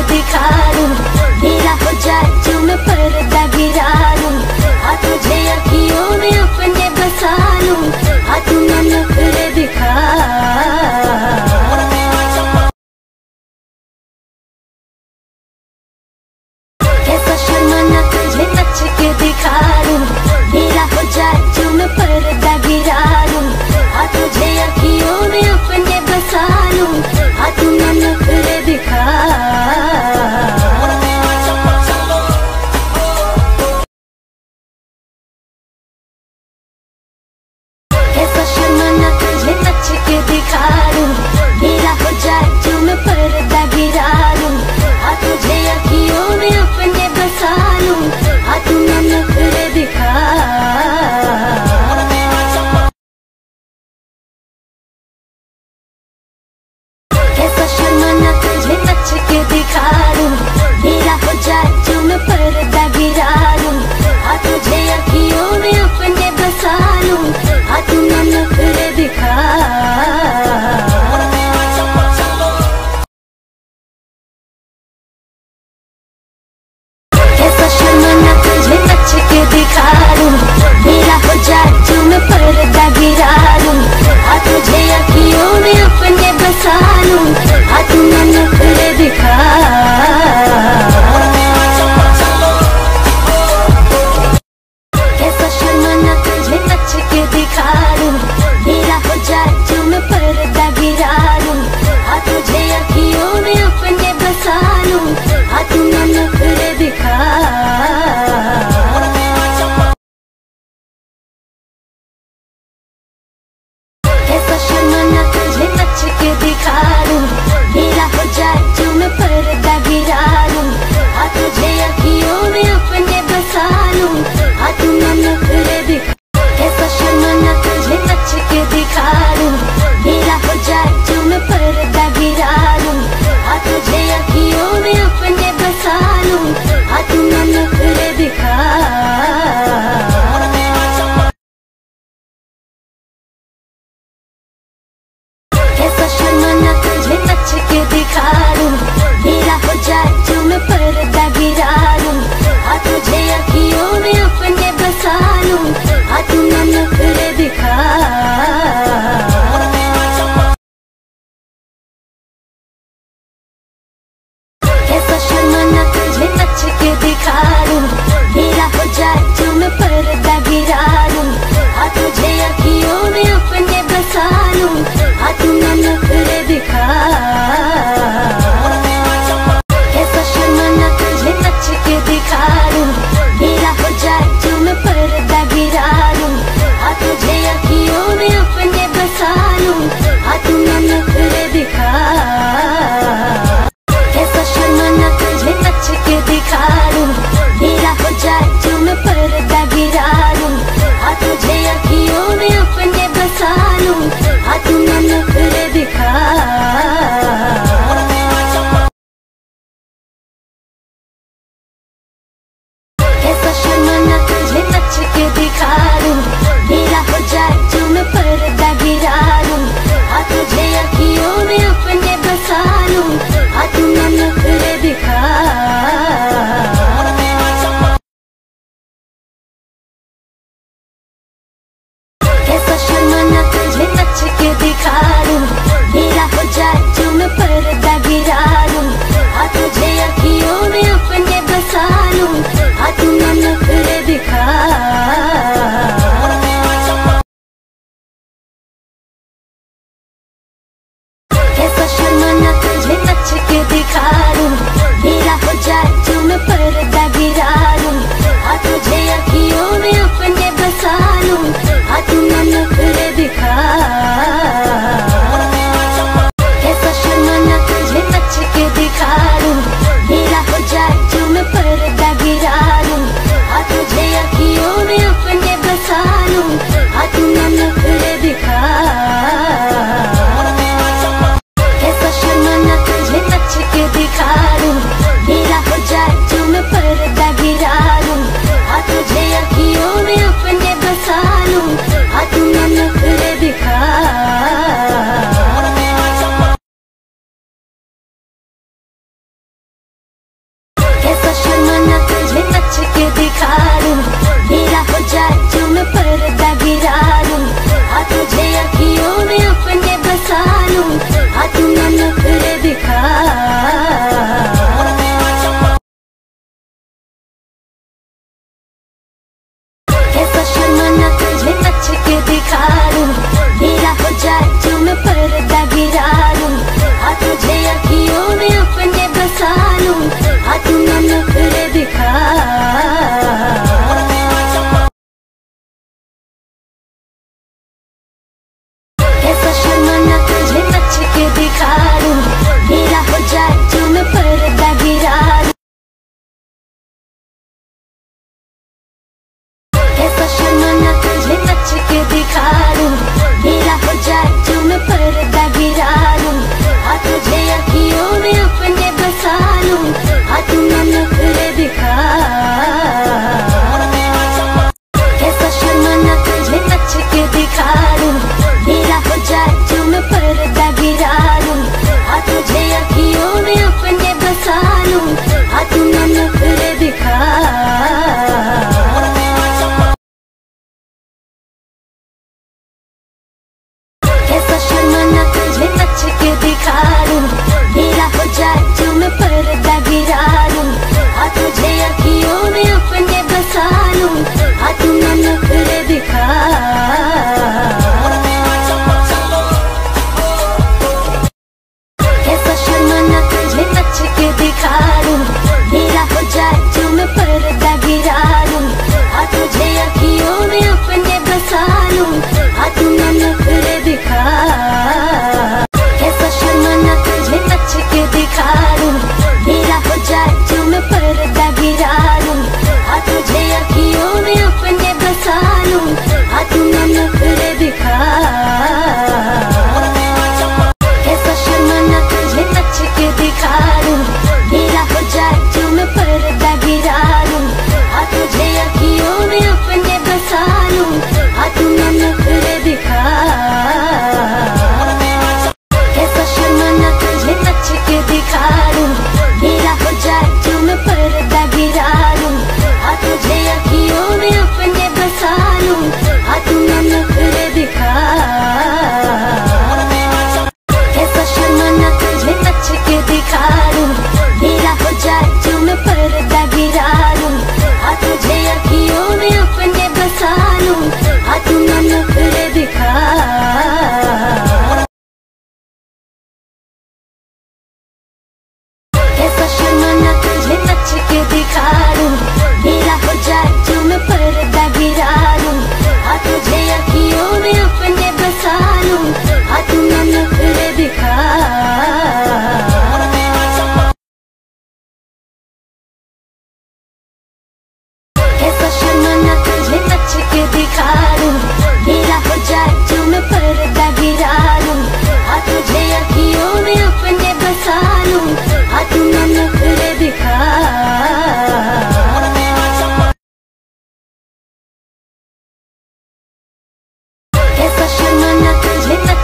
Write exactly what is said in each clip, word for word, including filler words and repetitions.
दिखा लूं, मेरा हो जाए जो मैं पर्दा गिरा लूं, हाँ तुझे अखियों में अपने बसा लूं, हाँ तू ना नखरे दिखा। कैसा शर्माना तुझे नच के दिखा लूं, मेरा हो जाए जो मैं पर्दा गिरा लूं, हाँ तुझे अखियों में अपने बसा लूं, हाँ तू ना नखरे दिखा। कैसा शर्माना तुझे नच के दिखा लूं, मेरा हो जाए जो मैं पर्दा गिरा लूं, हाँ तुझे अखियों में अपने बसा लूं, हाँ तू ना नखरे दिखा। कैसा शर्माना तुझे नच के दिखा लूं, मेरा हो जाए जो मैं पर्दा गिरा लूं, हाँ तुझे अखियों में अपने बसा लूं, हाँ तू ना नखरे दिखा।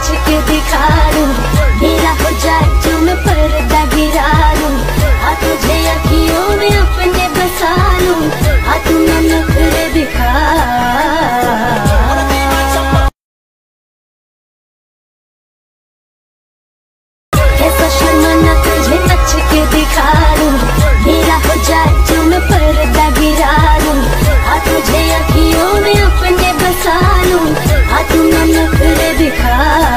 नच के दिखा दूं, मेरा हो जाए जो मैं पर्दा गिरा दूं, हाँ तुझे अखियों में अपने बसा लूं, हाँ तू ना नखरे दिखा। कैसा शर्माना तुझे नच के दिखा दूं, मेरा हो जाए जो मैं पर्दा गिरा दूं, हाँ तुझे अखियों में अपने बसा लूं, हाँ तू ना नखरे दिखा।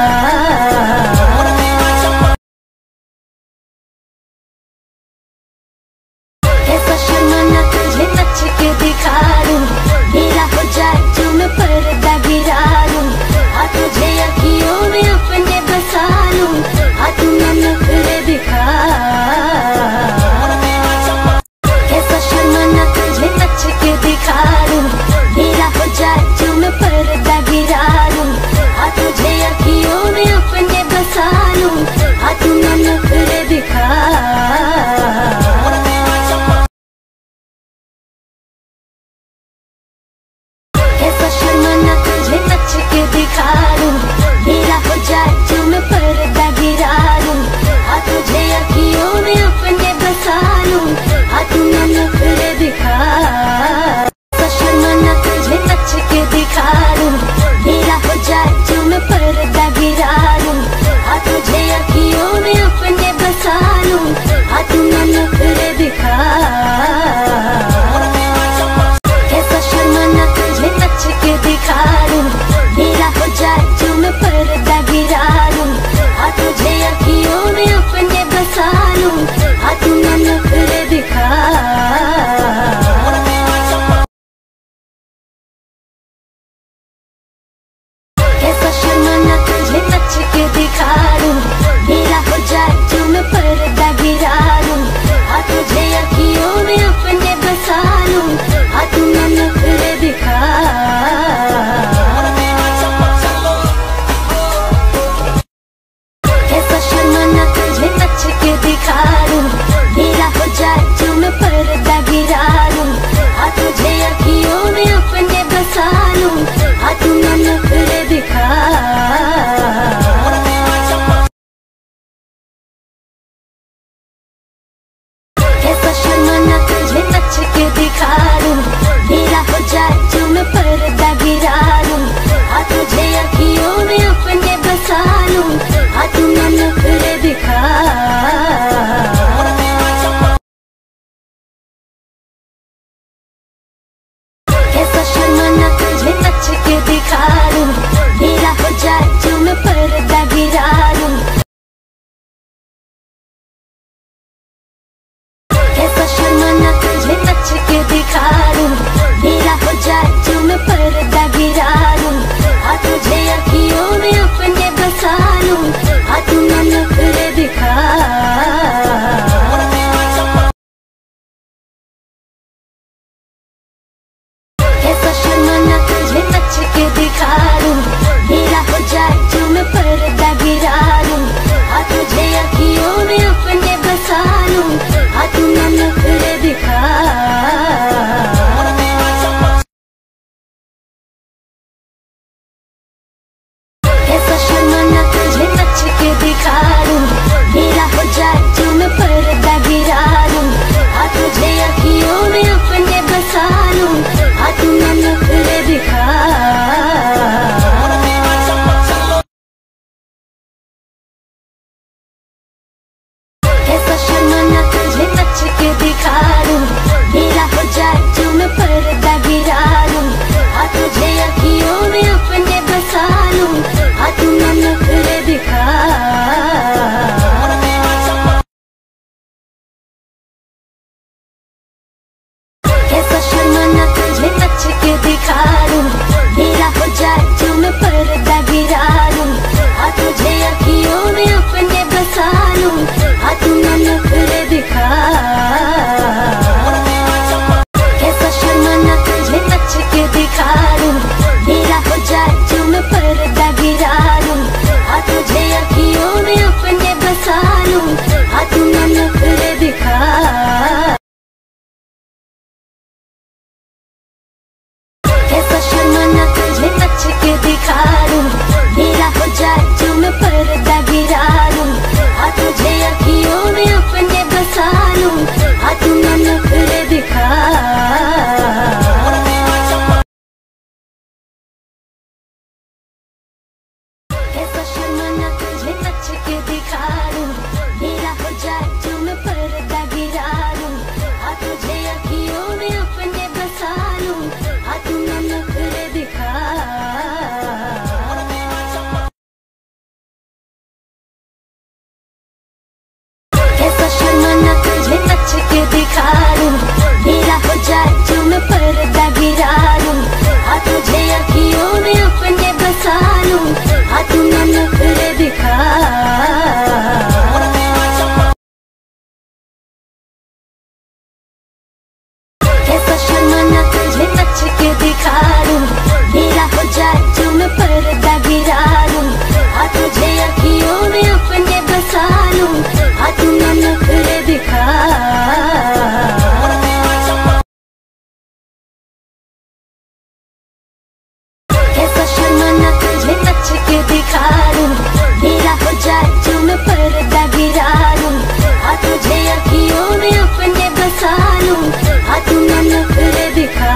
कैसा शर्माना तुझे नच के दिखा दूं, मेरा हो जाए जो मैं पर्दा गिरा दूं, हाँ तुझे अखियों में अपने बसा लूं, हाँ तू ना नखरे दिखा। कैसा शर्माना तुझे नच के दिखा दूं, मेरा हो जाए जो मैं पर्दा गिरा दूं, हाँ तुझे अखियों में अपने बसा लूं, हाँ तू ना नखरे दिखा। कैसा शर्माना तुझे नच के दिखा दूं, मेरा हो जाए जो मैं पर्दा गिरा दूं, हाँ तुझे अखियों में अपने बसा लूं, हाँ तू ना नखरे दिखा। कैसा शर्माना तुझे नच के दिखा दूं, मेरा हो जाए जो मैं पर्दा गिरा दूं, हाँ तुझे अखियों में अपने बसा लूं, हाँ तू ना नखरे दिखा। कैसा शर्माना तुझे नच के दिखा दूं, मेरा हो जाए जो मैं पर्दा गिरा दूं, हाँ तुझे अखियों में अपने बसा लूं, हाँ तू ना नखरे दिखा। कैसा शर्माना तुझे नच के दिखा दूं, मेरा हो जाए जो मैं पर्दा गिरा दूं, हाँ तुझे अखियों में अपने बसा लूं, हाँ तू ना नखरे दिखा। कैसा शर्माना तुझे नच के दिखा दूं, मेरा हो जाए जो मैं पर्दा गिरा दूं, हाँ तुझे अखियों में अपने बसा लूं, हाँ तू ना नखरे दिखा। कैसा शर्माना तुझे नच के दिखा दूं, मेरा हो जाए जो मैं पर्दा गिरा दूं, आ तुझे अखियों में अपने बसा लूं, आ तू ना नखरे दिखा। कैसा शर्माना तुझे नच के दिखा दूं, मेरा हो जाए जो मैं पर्दा गिरा दूं, आ तुझे अखियों में अपने बसा लूं, आ तू ना नखरे दिखा। कैसा शर्माना तुझे नच के दिखा दूं, मेरा हो जाए जो मैं पर्दा गिरा दूं, आ तुझे अखियों में अपने बसा लूं, आ तू ना नखरे दिखा। कैसा शर्माना तुझे नच के दिखा दूं, मेरा हो जाए जो मैं पर्दा गिरा दूं, आ तुझे अखियों में अपने बसा लूं, आ तू ना नखरे दिखा।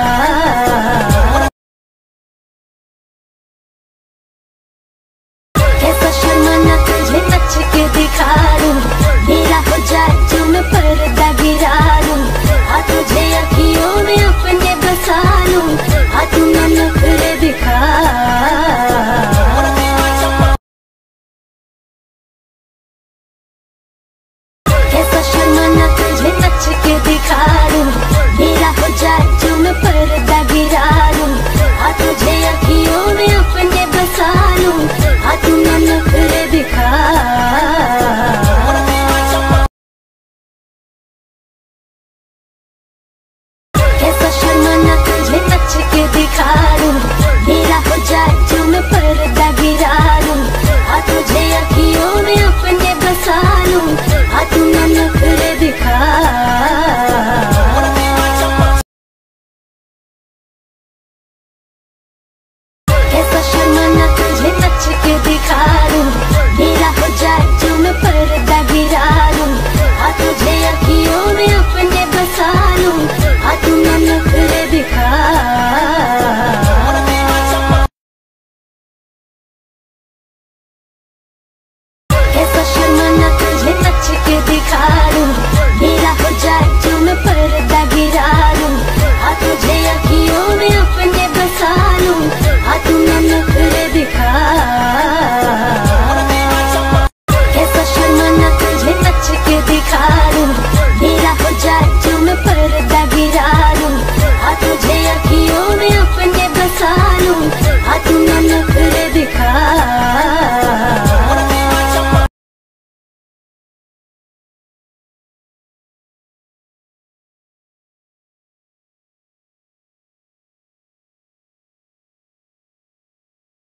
कैसा शर्माना तुझे नच के दिखा दूं, मेरा हो जाए जो मैं पर्दा गिरा दूं, आ तुझे अखियों में अपने बसा लूं, आ तू ना नखरे दिखा। कैसा शर्माना तुझे नच के दिखा दूं, मेरा हो जाए जो मैं पर्दा गिरा दूं, आ तुझे अखियों में अपने बसा लूं, आ तू ना नखरे दिखा। कैसा शर्माना तुझे नच के दिखा दूं, मेरा हो जाए जो मैं पर्दा गिरा दूं, आ तुझे अखियों में अपने बसा लूं, आ तू ना नखरे दिखा। कैसा शर्माना तुझे नच के